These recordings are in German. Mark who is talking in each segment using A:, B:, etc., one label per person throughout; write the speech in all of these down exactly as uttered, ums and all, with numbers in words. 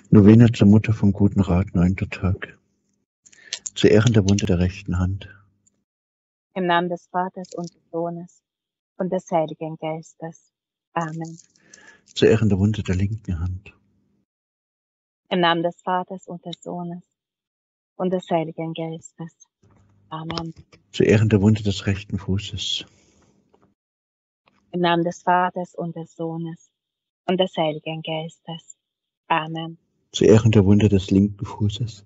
A: Novene zur Mutter vom guten Rat, neunter Tag. Zu Ehren der Wunde der rechten Hand.
B: Im Namen des Vaters und des Sohnes und des Heiligen Geistes. Amen.
A: Zu Ehren der Wunde der linken Hand.
B: Im Namen des Vaters und des Sohnes und des Heiligen Geistes. Amen.
A: Zu Ehren der Wunde des rechten Fußes.
B: Im Namen des Vaters und des Sohnes und des Heiligen Geistes. Amen.
A: Zu Ehren der Wunde des linken Fußes.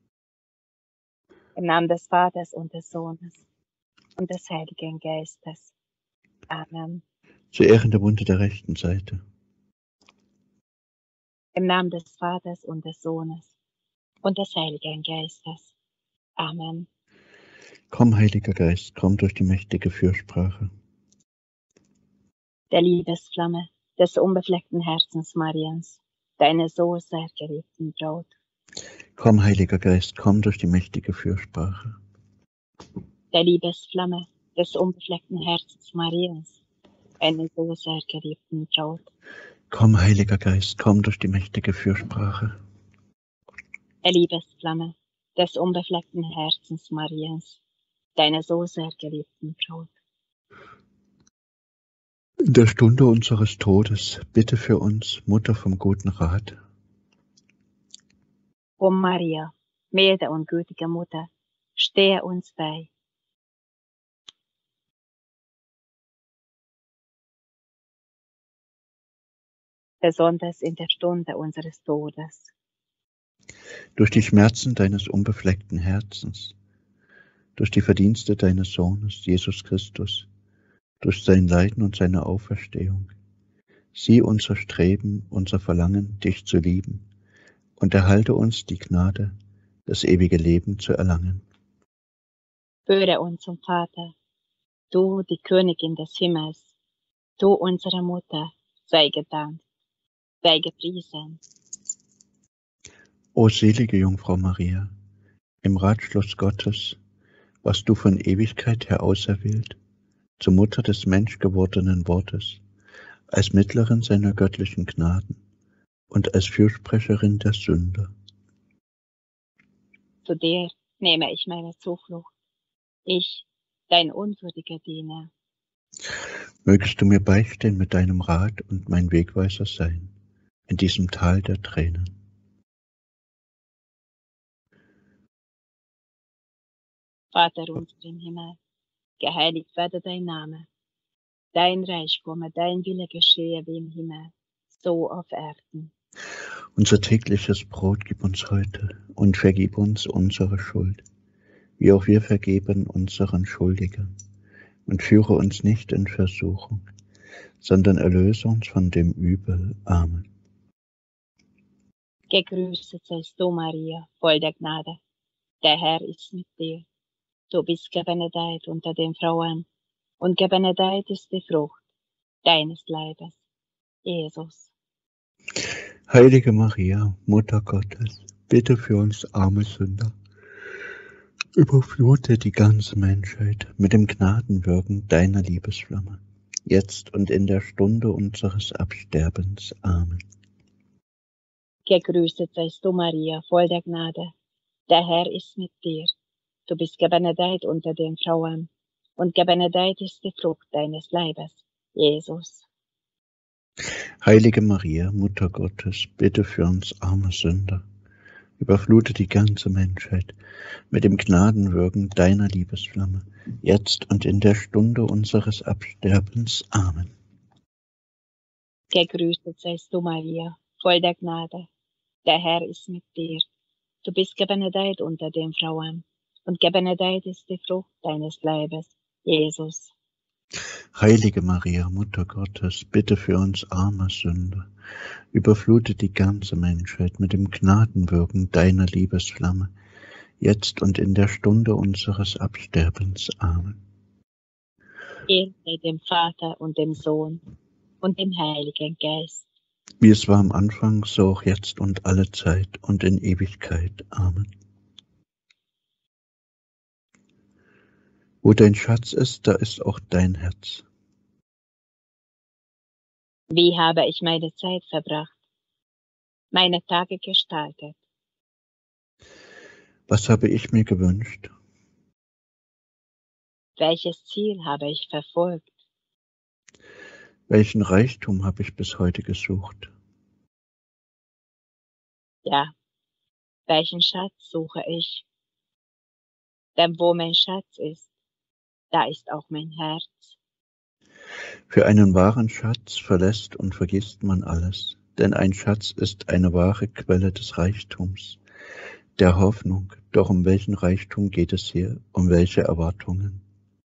B: Im Namen des Vaters und des Sohnes und des Heiligen Geistes. Amen.
A: Zu Ehren der Wunde der rechten Seite.
B: Im Namen des Vaters und des Sohnes und des Heiligen Geistes. Amen.
A: Komm, Heiliger Geist, komm durch die mächtige Fürsprache.
B: Der Liebesflamme des unbefleckten Herzens Mariens, deine so sehr geliebten Braut.
A: Komm, Heiliger Geist, komm durch die mächtige Fürsprache.
B: Der Liebesflamme des unbefleckten Herzens Mariens, deine so sehr geliebten Braut.
A: Komm, Heiliger Geist, komm durch die mächtige Fürsprache.
B: Der Liebesflamme des unbefleckten Herzens Mariens, deine so sehr geliebten Braut.
A: In der Stunde unseres Todes, bitte für uns, Mutter vom guten Rat.
B: O Maria, milde und gütige Mutter, stehe uns bei. Besonders in der Stunde unseres Todes.
A: Durch die Schmerzen deines unbefleckten Herzens, durch die Verdienste deines Sohnes, Jesus Christus, durch sein Leiden und seine Auferstehung, sieh unser Streben, unser Verlangen, dich zu lieben, und erhalte uns die Gnade, das ewige Leben zu erlangen.
B: Höre uns zum Vater, du, die Königin des Himmels, du, unsere Mutter, sei gedankt, sei gepriesen.
A: O selige Jungfrau Maria, im Ratschluss Gottes, was du von Ewigkeit her auserwählt, zur Mutter des menschgewordenen Wortes, als Mittlerin seiner göttlichen Gnaden und als Fürsprecherin der Sünder.
B: Zu dir nehme ich meine Zuflucht, ich, dein unwürdiger Diener.
A: Mögest du mir beistehen mit deinem Rat und mein Wegweiser sein in diesem Tal der Tränen.
B: Vater unser im Himmel, geheiligt werde dein Name. Dein Reich komme, dein Wille geschehe wie im Himmel, so auf Erden.
A: Unser tägliches Brot gib uns heute und vergib uns unsere Schuld, wie auch wir vergeben unseren Schuldigern. Und führe uns nicht in Versuchung, sondern erlöse uns von dem Übel. Amen.
B: Gegrüßet seist du, Maria, voll der Gnade. Der Herr ist mit dir. Du bist gebenedeit unter den Frauen, und gebenedeit ist die Frucht deines Leibes, Jesus.
A: Heilige Maria, Mutter Gottes, bitte für uns arme Sünder. Überflute die ganze Menschheit mit dem Gnadenwirken deiner Liebesflamme, jetzt und in der Stunde unseres Absterbens. Amen.
B: Gegrüßet seist du, Maria, voll der Gnade. Der Herr ist mit dir. Du bist gebenedeit unter den Frauen, und gebenedeit ist die Frucht deines Leibes, Jesus.
A: Heilige Maria, Mutter Gottes, bitte für uns arme Sünder. Überflute die ganze Menschheit mit dem Gnadenwirken deiner Liebesflamme, jetzt und in der Stunde unseres Absterbens. Amen.
B: Gegrüßet seist du, Maria, voll der Gnade. Der Herr ist mit dir. Du bist gebenedeit unter den Frauen, und gebenedeit ist die Frucht deines Leibes, Jesus.
A: Heilige Maria, Mutter Gottes, bitte für uns arme Sünder. Überflute die ganze Menschheit mit dem Gnadenwirken deiner Liebesflamme, jetzt und in der Stunde unseres Absterbens. Amen.
B: Ehre sei dem Vater und dem Sohn und dem Heiligen Geist.
A: Wie es war am Anfang, so auch jetzt und alle Zeit und in Ewigkeit. Amen. Wo dein Schatz ist, da ist auch dein Herz.
B: Wie habe ich meine Zeit verbracht? meine Tage gestaltet.
A: Was habe ich mir gewünscht?
B: Welches Ziel habe ich verfolgt?
A: Welchen Reichtum habe ich bis heute gesucht?
B: Ja, welchen Schatz suche ich? Denn wo mein Schatz ist, da ist auch mein Herz.
A: Für einen wahren Schatz verlässt und vergisst man alles, denn ein Schatz ist eine wahre Quelle des Reichtums, der Hoffnung. Doch um welchen Reichtum geht es hier, um welche Erwartungen?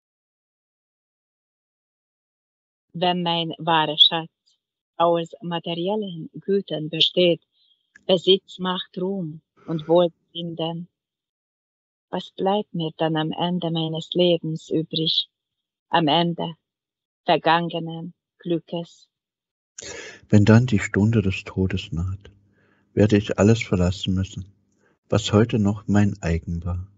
B: Wenn mein wahrer Schatz aus materiellen Gütern besteht, Besitz, Macht, Ruhm und Wohlbefinden, was bleibt mir dann am Ende meines Lebens übrig, am Ende vergangenen Glückes?
A: Wenn dann die Stunde des Todes naht, werde ich alles verlassen müssen, was heute noch mein eigen war.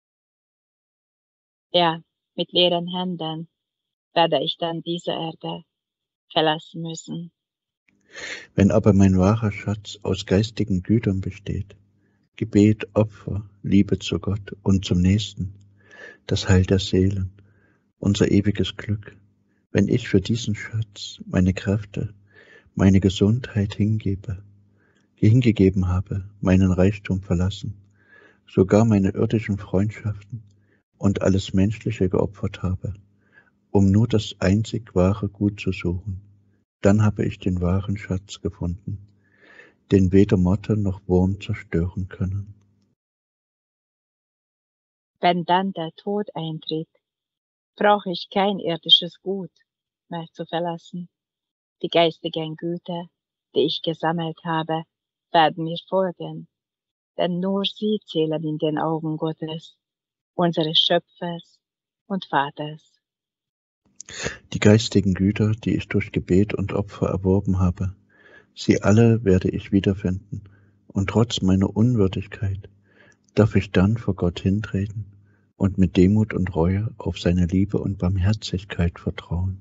B: Ja, mit leeren Händen werde ich dann diese Erde verlassen müssen.
A: Wenn aber mein wahrer Schatz aus geistigen Gütern besteht, Gebet, Opfer, Liebe zu Gott und zum Nächsten, das Heil der Seelen, unser ewiges Glück, wenn ich für diesen Schatz meine Kräfte, meine Gesundheit hingebe, hingegeben habe, meinen Reichtum verlassen, sogar meine irdischen Freundschaften und alles Menschliche geopfert habe, um nur das einzig wahre Gut zu suchen, dann habe ich den wahren Schatz gefunden, den weder Motte noch Wurm zerstören können.
B: Wenn dann der Tod eintritt, brauche ich kein irdisches Gut mehr zu verlassen. Die geistigen Güter, die ich gesammelt habe, werden mir folgen, denn nur sie zählen in den Augen Gottes, unseres Schöpfers und Vaters.
A: Die geistigen Güter, die ich durch Gebet und Opfer erworben habe, sie alle werde ich wiederfinden, und trotz meiner Unwürdigkeit darf ich dann vor Gott hintreten und mit Demut und Reue auf seine Liebe und Barmherzigkeit vertrauen.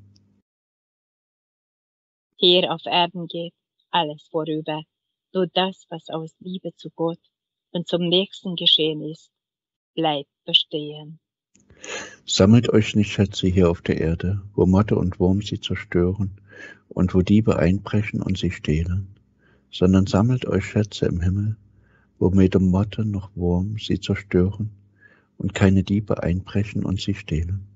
B: Hier auf Erden geht alles vorüber, nur das, was aus Liebe zu Gott und zum Nächsten geschehen ist, bleibt bestehen.
A: Sammelt euch nicht Schätze hier auf der Erde, wo Motte und Wurm sie zerstören und wo Diebe einbrechen und sie stehlen, sondern sammelt euch Schätze im Himmel, wo weder Motte noch Wurm sie zerstören und keine Diebe einbrechen und sie stehlen.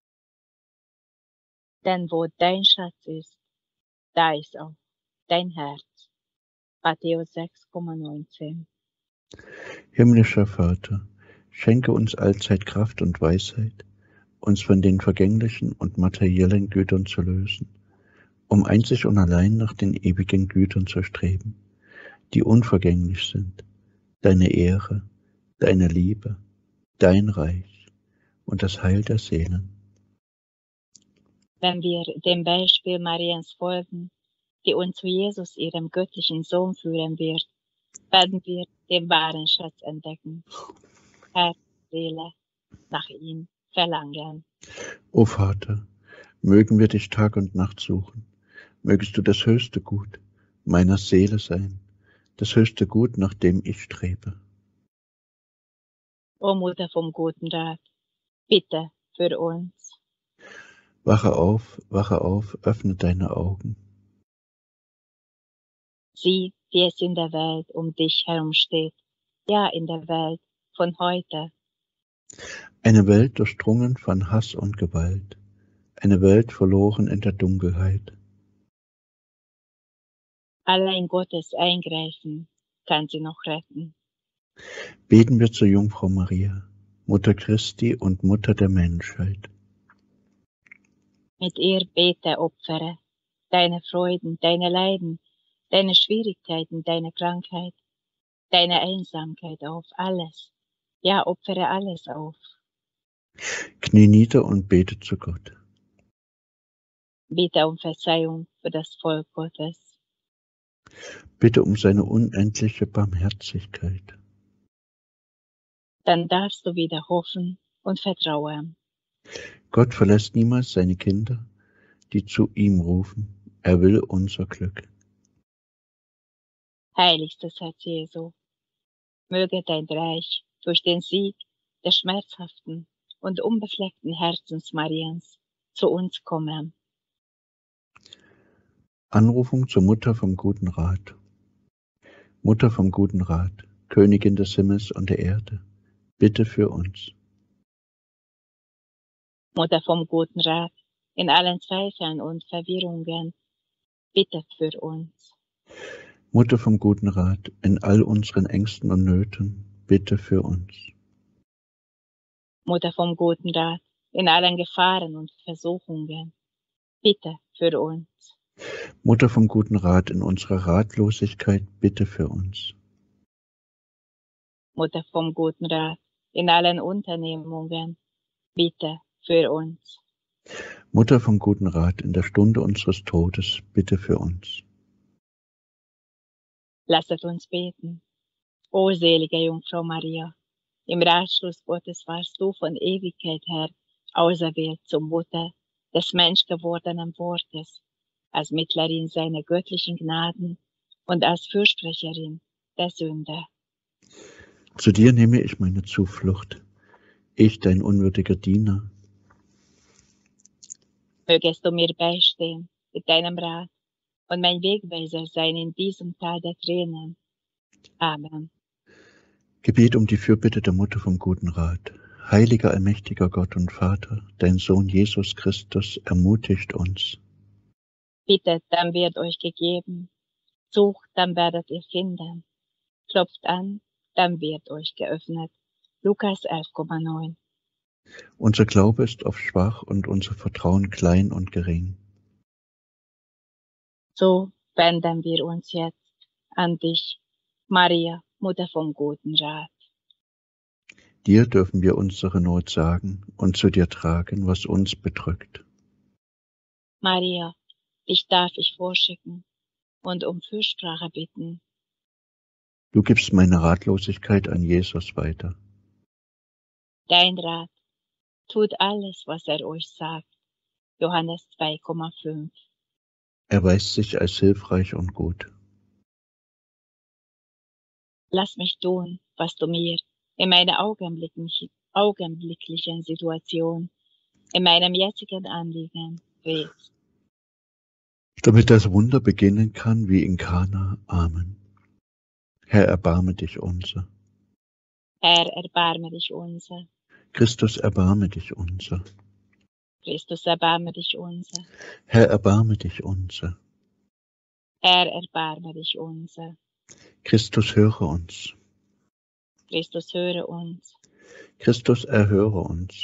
B: Denn wo dein Schatz ist, da ist auch dein Herz. Matthäus sechs, neunzehn.
A: Himmlischer Vater, schenke uns allzeit Kraft und Weisheit, uns von den vergänglichen und materiellen Gütern zu lösen, um einzig und allein nach den ewigen Gütern zu streben, die unvergänglich sind, deine Ehre, deine Liebe, dein Reich und das Heil der Seelen.
B: Wenn wir dem Beispiel Mariens folgen, die uns zu Jesus, ihrem göttlichen Sohn, führen wird, werden wir den wahren Schatz entdecken. Herz, Seele, nach ihm verlangen.
A: O Vater, mögen wir dich Tag und Nacht suchen, mögest du das höchste Gut meiner Seele sein, das höchste Gut, nach dem ich strebe.
B: O Mutter vom guten Rat, bitte für uns.
A: Wache auf, wache auf, öffne deine Augen.
B: Sieh, wie es in der Welt um dich herum steht, ja, in der Welt von heute.
A: Eine Welt durchdrungen von Hass und Gewalt, eine Welt verloren in der Dunkelheit.
B: Allein Gottes Eingreifen kann sie noch retten.
A: Beten wir zur Jungfrau Maria, Mutter Christi und Mutter der Menschheit.
B: Mit ihr bete, opfere deine Freuden, deine Leiden, deine Schwierigkeiten, deine Krankheit, deine Einsamkeit auf, alles. Ja, opfere alles auf.
A: Knie nieder und bete zu Gott.
B: Bitte um Verzeihung für das Volk Gottes.
A: Bitte um seine unendliche Barmherzigkeit.
B: Dann darfst du wieder hoffen und vertrauen.
A: Gott verlässt niemals seine Kinder, die zu ihm rufen. Er will unser Glück.
B: Heiligstes Herz Jesu, möge dein Reich durch den Sieg des schmerzhaften und unbefleckten Herzens Mariens zu uns kommen.
A: Anrufung zur Mutter vom guten Rat. Mutter vom guten Rat, Königin des Himmels und der Erde, bitte für uns.
B: Mutter vom guten Rat, in allen Zweifeln und Verwirrungen, bitte für uns.
A: Mutter vom guten Rat, in all unseren Ängsten und Nöten, bitte für uns.
B: Mutter vom guten Rat, in allen Gefahren und Versuchungen, bitte für uns.
A: Mutter vom guten Rat, in unserer Ratlosigkeit, bitte für uns.
B: Mutter vom guten Rat, in allen Unternehmungen, bitte für uns.
A: Mutter vom guten Rat, in der Stunde unseres Todes, bitte für uns.
B: Lasset uns beten. O selige Jungfrau Maria, im Ratschluss Gottes warst du von Ewigkeit her auserwählt zur Mutter des menschgewordenen Wortes, als Mittlerin seiner göttlichen Gnaden und als Fürsprecherin der Sünde.
A: Zu dir nehme ich meine Zuflucht, ich, dein unwürdiger Diener.
B: Mögest du mir beistehen mit deinem Rat und mein Wegweiser sein in diesem Tal der Tränen. Amen.
A: Gebet um die Fürbitte der Mutter vom guten Rat. Heiliger, allmächtiger Gott und Vater, dein Sohn Jesus Christus ermutigt uns.
B: Bittet, dann wird euch gegeben. Sucht, dann werdet ihr finden. Klopft an, dann wird euch geöffnet. Lukas elf Komma neun.
A: Unser Glaube ist oft schwach und unser Vertrauen klein und gering.
B: So wenden wir uns jetzt an dich, Maria, Mutter vom guten Rat.
A: Dir dürfen wir unsere Not sagen und zu dir tragen, was uns bedrückt.
B: Maria, dich darf ich vorschicken und um Fürsprache bitten.
A: Du gibst meine Ratlosigkeit an Jesus weiter.
B: Dein Rat tut alles, was er euch sagt. Johannes zwei Komma fünf.
A: Er weist sich als hilfreich und gut.
B: Lass mich tun, was du mir in meiner augenblicklichen, augenblicklichen Situation, in meinem jetzigen Anliegen rätst.
A: Damit das Wunder beginnen kann wie in Kana. Amen. Herr, erbarme dich unser.
B: Herr, erbarme dich unser.
A: Christus, erbarme dich unser.
B: Christus, erbarme dich unser.
A: Herr, erbarme dich unser.
B: Herr, erbarme dich unser.
A: Christus, höre uns.
B: Christus, höre uns.
A: Christus, erhöre uns.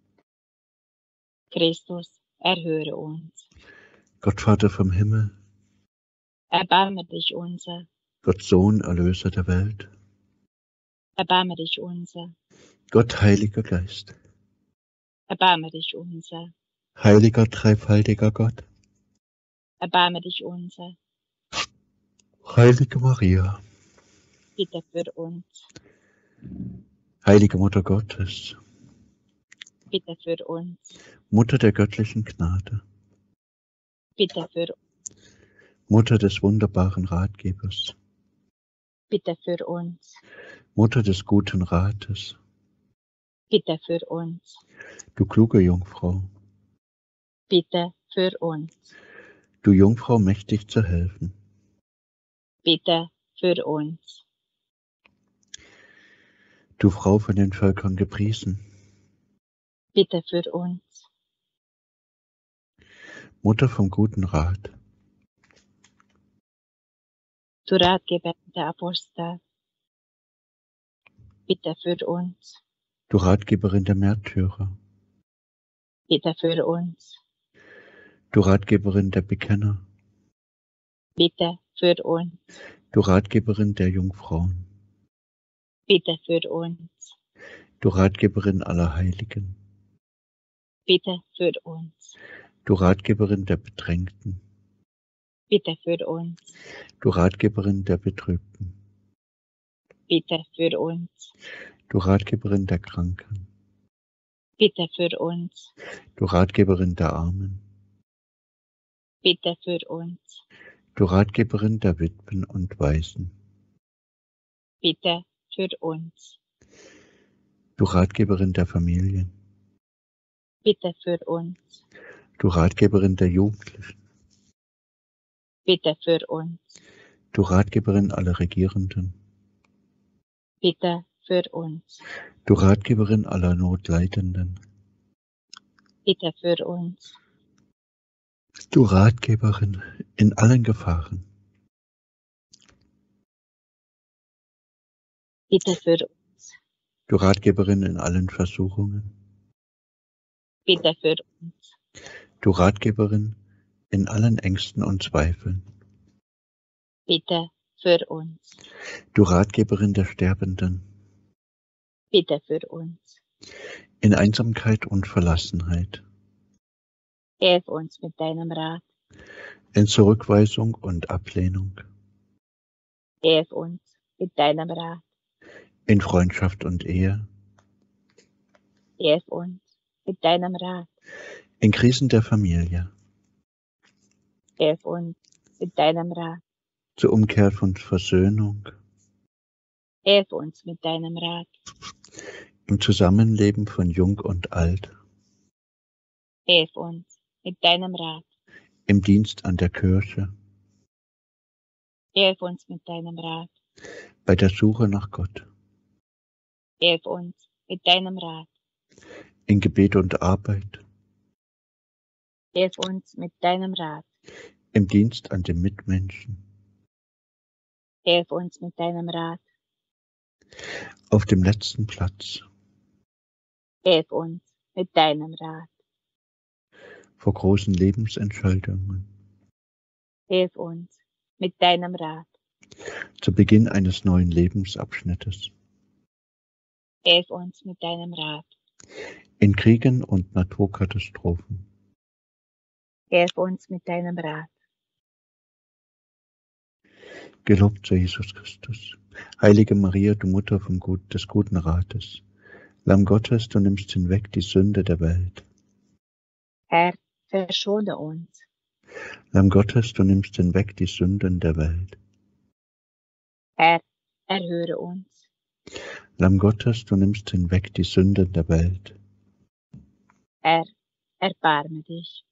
B: Christus, erhöre uns.
A: Gott Vater vom Himmel,
B: Erbarme dich unser.
A: Gott Sohn, Erlöser der Welt,
B: Erbarme dich unser.
A: Gott Heiliger Geist,
B: Erbarme dich unser.
A: heiliger, dreifaltiger Gott,
B: Erbarme dich unser.
A: heilige Maria,
B: Bitte für uns.
A: heilige Mutter Gottes,
B: Bitte für uns.
A: Mutter der göttlichen Gnade,
B: Bitte für uns.
A: Mutter des wunderbaren Ratgebers,
B: Bitte für uns.
A: Mutter des guten Rates,
B: Bitte für uns.
A: du kluge Jungfrau,
B: Bitte für uns.
A: du Jungfrau mächtig zu helfen,
B: Bitte für uns.
A: du Frau von den Völkern gepriesen,
B: Bitte für uns.
A: Mutter vom guten Rat,
B: Du Ratgeber der Apostel. Bitte für uns.
A: du Ratgeberin der Märtyrer,
B: Bitte für uns.
A: du Ratgeberin der Bekenner,
B: Bitte für uns.
A: du Ratgeberin der Jungfrauen,
B: Bitte für uns.
A: du Ratgeberin aller Heiligen,
B: Bitte für uns.
A: du Ratgeberin der Bedrängten,
B: Bitte für uns.
A: du Ratgeberin der Betrübten,
B: Bitte für uns.
A: du Ratgeberin der Kranken,
B: Bitte für uns.
A: du Ratgeberin der Armen,
B: Bitte für uns.
A: du Ratgeberin der Witwen und Waisen,
B: bitte für uns.
A: Du Ratgeberin der Familien,
B: Bitte für uns.
A: du Ratgeberin der Jugendlichen,
B: Bitte für uns.
A: du Ratgeberin aller Regierenden,
B: Bitte für uns.
A: du Ratgeberin aller Notleidenden,
B: Bitte für uns.
A: du Ratgeberin in allen Gefahren,
B: Bitte für uns.
A: du Ratgeberin in allen Versuchungen,
B: Bitte für uns.
A: du Ratgeberin in allen Ängsten und Zweifeln,
B: Bitte für uns.
A: du Ratgeberin der Sterbenden,
B: Bitte für uns.
A: in Einsamkeit und Verlassenheit,
B: Hilf uns mit deinem Rat.
A: in Zurückweisung und Ablehnung,
B: Hilf uns mit deinem Rat.
A: in Freundschaft und Ehe,
B: Hilf uns mit deinem Rat.
A: in Krisen der Familie,
B: Hilf uns mit deinem Rat.
A: zur Umkehr von Versöhnung,
B: Hilf uns mit deinem Rat.
A: im Zusammenleben von Jung und Alt,
B: Hilf uns mit deinem Rat.
A: im Dienst an der Kirche,
B: Hilf uns mit deinem Rat.
A: bei der Suche nach Gott,
B: Hilf uns mit deinem Rat.
A: in Gebet und Arbeit,
B: Hilf uns mit deinem Rat.
A: im Dienst an den Mitmenschen,
B: Hilf uns mit deinem Rat.
A: auf dem letzten Platz,
B: Hilf uns mit deinem Rat.
A: vor großen Lebensentscheidungen,
B: Hilf uns mit deinem Rat.
A: zu Beginn eines neuen Lebensabschnittes,
B: Hilf uns mit deinem Rat.
A: in Kriegen und Naturkatastrophen,
B: Hilf uns mit deinem Rat.
A: gelobt sei Jesus Christus. Heilige Maria, du Mutter vom Gut, des guten Rates, Lamm Gottes, du nimmst hinweg die Sünde der Welt.
B: Herr, verschone uns.
A: Lamm Gottes, du nimmst hinweg die Sünden der Welt.
B: Herr, erhöre uns.
A: Lamm Gottes, du nimmst hinweg die Sünden der Welt.
B: Herr, erbarme dich.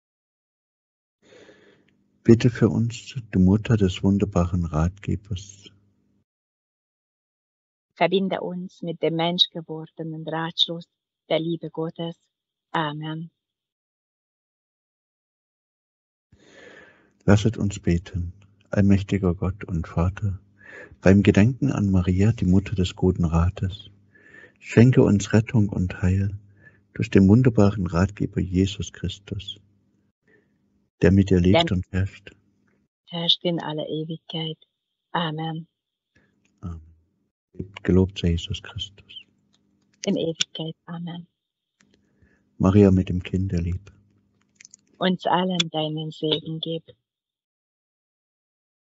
A: Bitte für uns, du Mutter des wunderbaren Ratgebers.
B: Verbinde uns mit dem menschgewordenen Ratschluss der Liebe Gottes. Amen.
A: Lasset uns beten, allmächtiger Gott und Vater, beim Gedenken an Maria, die Mutter des guten Rates, schenke uns Rettung und Heil durch den wunderbaren Ratgeber Jesus Christus, der mit dir lebt
B: Denn
A: und herrscht.
B: herrscht in aller Ewigkeit. Amen.
A: Amen. Gelobt sei Jesus Christus.
B: In Ewigkeit. Amen.
A: Maria mit dem Kinderlieb.
B: Uns allen deinen Segen gib.